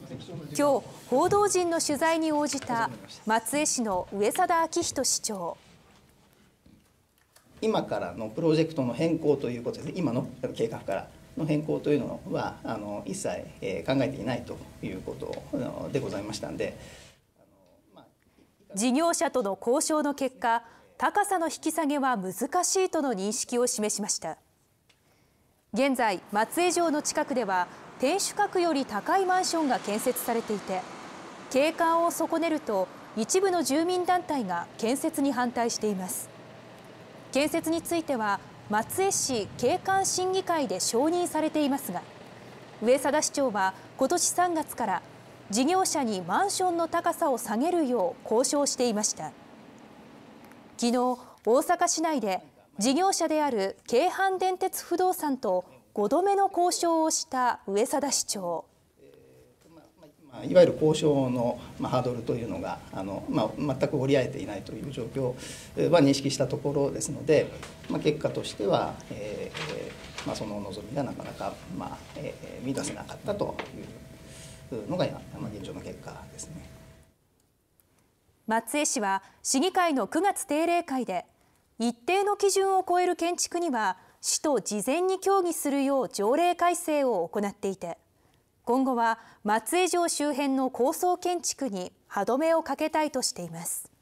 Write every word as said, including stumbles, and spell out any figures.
今日、報道陣の取材に応じた松江市の上定昭仁市長。 今からのプロジェクトの変更ということですね、今の計画からの変更というのはあの一切、えー、考えていないということでございましたんで、 事業者との交渉の結果、高さの引き下げは難しいとの認識を示しました。現在、松江城の近くでは天守閣より高いマンションが建設されていて、景観を損ねると一部の住民団体が建設に反対しています。建設については松江市景観審議会で承認されていますが、上定市長は今年さんがつから事業者にマンションの高さを下げるよう交渉していました。昨日、大阪市内で事業者である京阪電鉄不動産とごどめの交渉をした上定市長。 いわゆる交渉のハードルというのがあの、まあ、全く折り合えていないという状況は認識したところですので、まあ、結果としては、えーまあ、その望みがなかなか、まあえー、満たせなかったというのが、まあ、現状の結果ですね。 松江市は市議会のくがつ定例会で、一定の基準を超える建築には市と事前に協議するよう条例改正を行っていて、今後は松江城周辺の高層建築に歯止めをかけたいとしています。